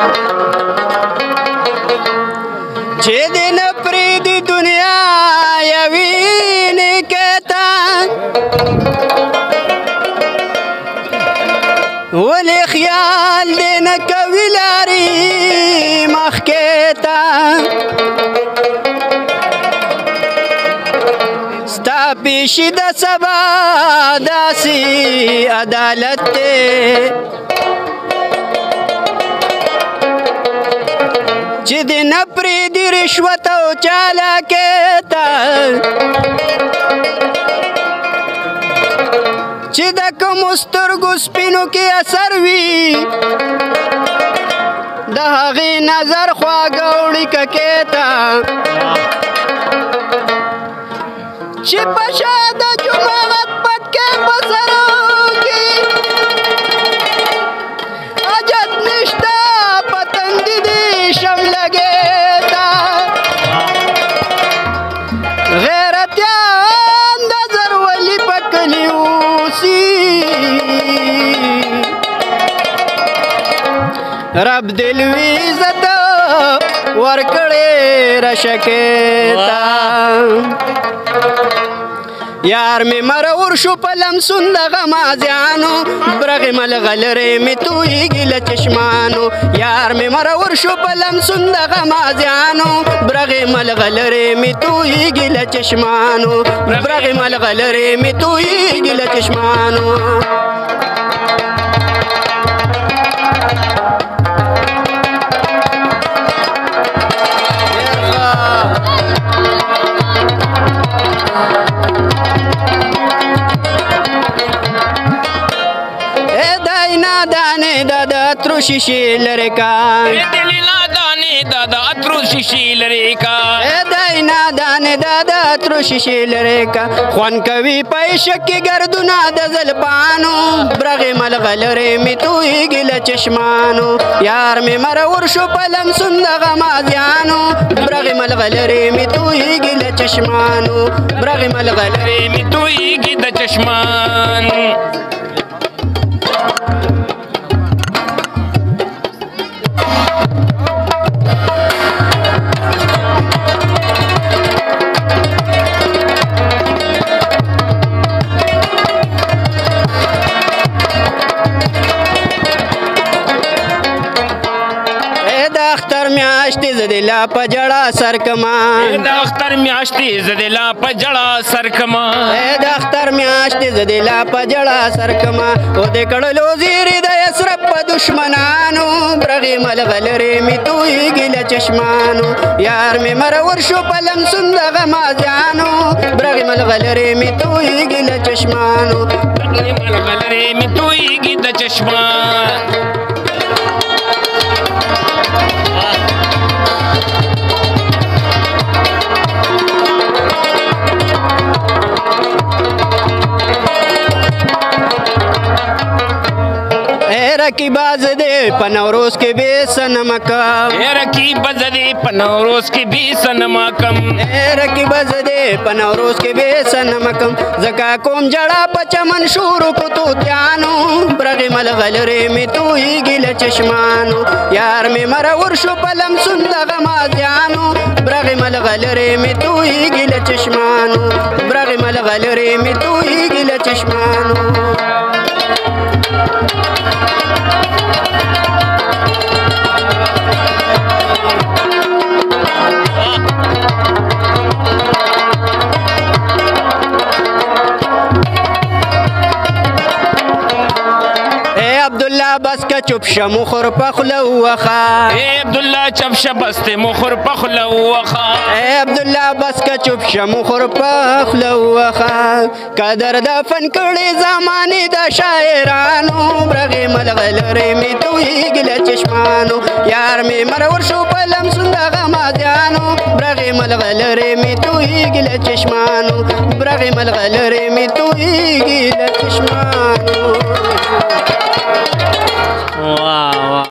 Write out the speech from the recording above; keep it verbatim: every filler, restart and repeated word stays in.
چې دې نه پرېږدي دنیا یوې نیکۍ ته ولې خیال دې نه کوي لارې مخکې ته ستا پیشي د سبا داسې عدالت دی چې دې نه پرېږدي رشوت او چالاکۍ ته چې د کومو سترګو سپینو کې اثر وي د هغې نظر خواږه وړي ککې ته چې په شا د جماعت پټکې په سرو کې حاجت نشته پتنګ دې شم لګې ته غیرتیان د زرولي په کلي اوسي رب دې لوی عزت ورکړې رشکې ته یار می مرور شو په لمسون د غمازیانو برغې ملغلرې مې تویږي له چشمانو یار می مرور شو په لمسون د غمازیانو برغې ملغلرې مې تویږي له چشمانو برغې ملغلرې مې تویږي له چشمانو اترو شیشې لرې کا دلې نادانې دا د اترو شیشې لرې کا دای نادانې دا د اترو شیشې لرې کا خوند کوي په عشق کې ګردونه د زلفانو برغې ملغلرې مې تویږي له چشمانو یار مې مرور شو په لمسون د غمازیانو برغې ملغلرې مې تویږي له چشمانو برغې ملغلرې مې تویږي د چشمان اختر میاشتې زه لا په جړه سر کما د اختر میاشتې زه لا په جړه سر کما د اختر میاشتې زه لا په جړه سر کما او د کړلو زیرې د یسرب په دشمنانو برغې ملغلرې مې تویږي له چشمانو یار مې مرور شو په لمسون د غمازیانو برغې ملغلرې مې تویږي له چشمانو برغې ملغلرې مې تویږي د چشمان رقیبا زدې په نوروز کې بې صنمه کم رقیبا زدې په نوروز کې بې صنمه کم رقیبا زدې په نوروز کې بې صنمه کم ځکه کوم جړه په چمن شورو کو توتیانو برغې ملغلرې مې تویږي له چشمانو یار مې مرور شو په لمسون د غمازیانو برغې ملغلرې مې تویږي له چشمانو برغې ملغلرې مې تویږي له چشمانو عبدالله بس که چوب شه مخور په خوله ووخه ای عبدالله چوب شه بس ته مخور په خوله ووخه ای عبدالله بس که چوب شه مخور په خوله ووخه قدر د فن کړې زمانې د شاعرانو برغې ملغلرې مې تویږي له چشمانو یار مې مرور شو په لمسون د غمازیانو برغې ملغلرې مې تویږي له چشمانو برغې ملغلرې مې تویږي له چشمانو. Wow.